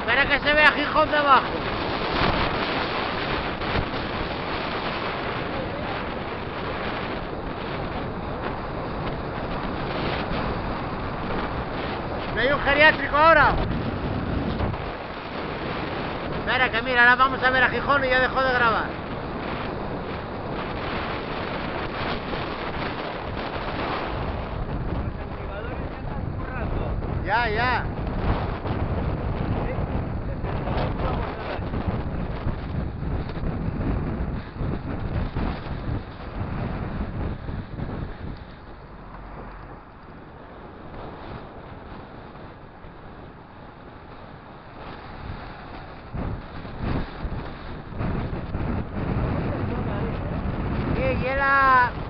Espera que se vea Gijón de abajo. ¿No hay un geriátrico ahora? Espera que mira, ahora vamos a ver a Gijón y ya dejó de grabar. Ya, ya. Sí, y era...